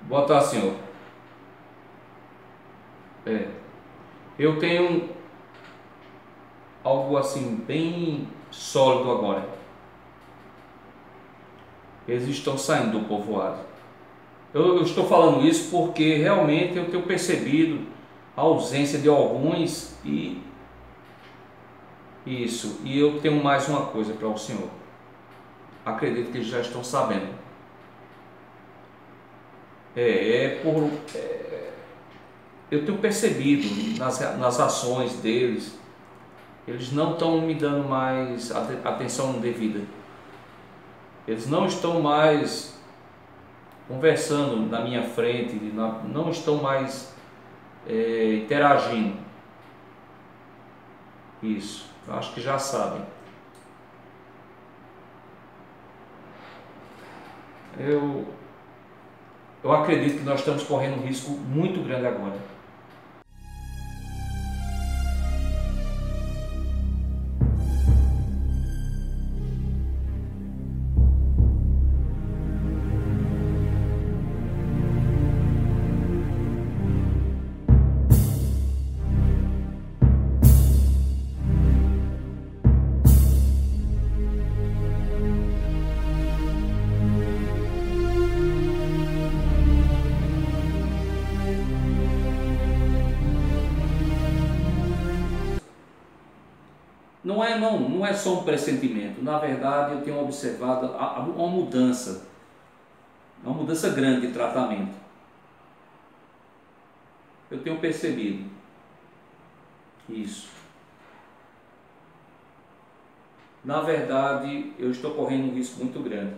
Boa tarde, senhor. É, eu tenho algo assim bem sólido agora. Eles estão saindo do povoado. Eu estou falando isso porque realmente eu tenho percebido a ausência de alguns e isso. E eu tenho mais uma coisa para o senhor. Acredito que eles já estão sabendo. Por eu tenho percebido nas ações deles, eles não estão me dando mais atenção devida. Eles não estão mais conversando na minha frente, não estão mais interagindo. Isso, eu acho que já sabem. Eu, eu acredito que nós estamos correndo um risco muito grande agora. Não é só um pressentimento. Na verdade, eu tenho observado uma mudança grande de tratamento. Eu tenho percebido isso. Na verdade, eu estou correndo um risco muito grande.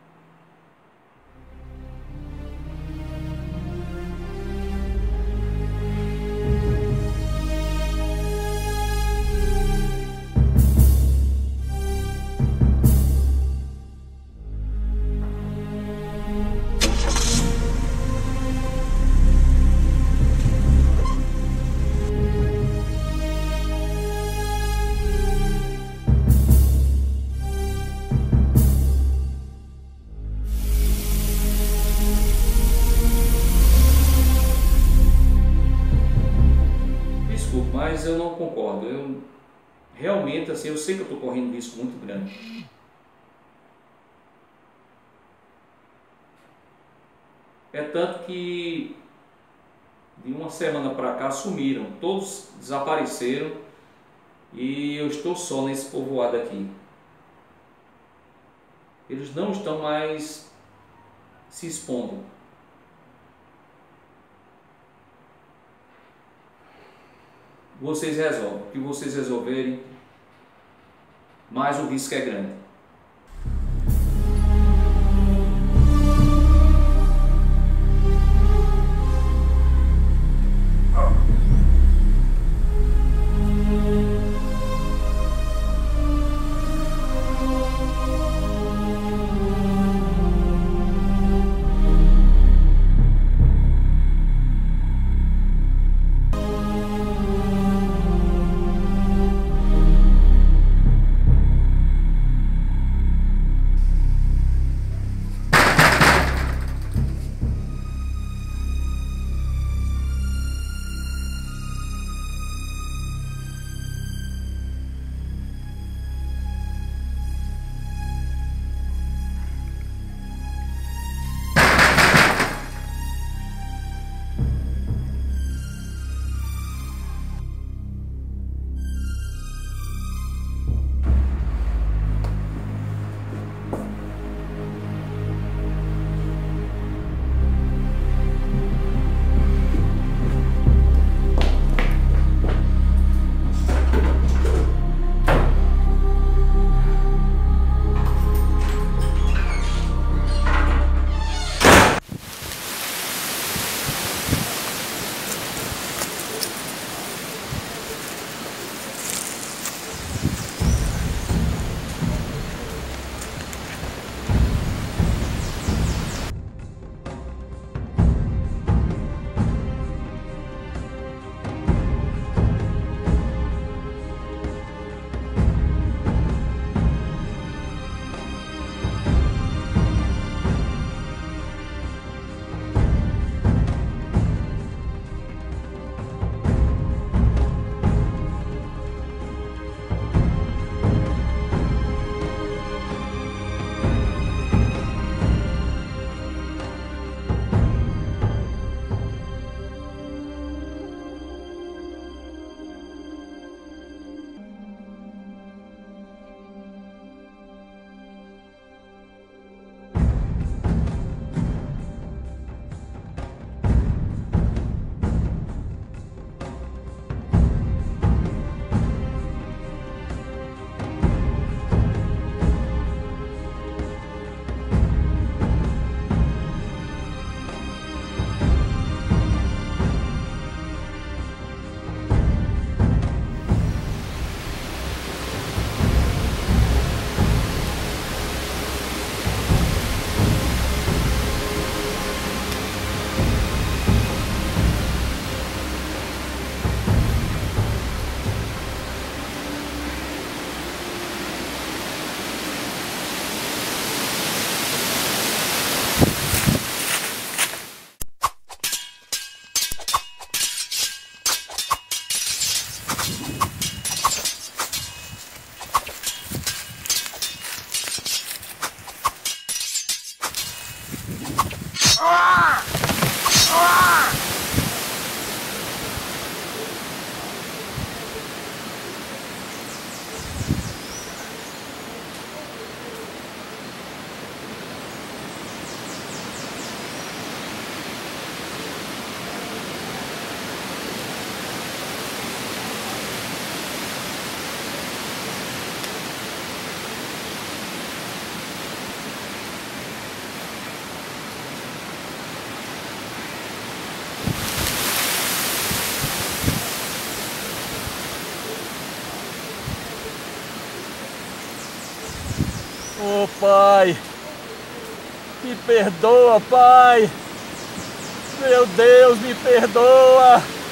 Desculpe, mas eu não concordo. Eu realmente, assim, eu sei que eu estou correndo um risco muito grande. É tanto que de uma semana para cá sumiram, todos desapareceram e eu estou só nesse povoado aqui. Eles não estão mais se expondo. Vocês resolvem. O que vocês resolverem, mais o risco é grande. Ô Pai, me perdoa, Pai. Meu Deus, me perdoa.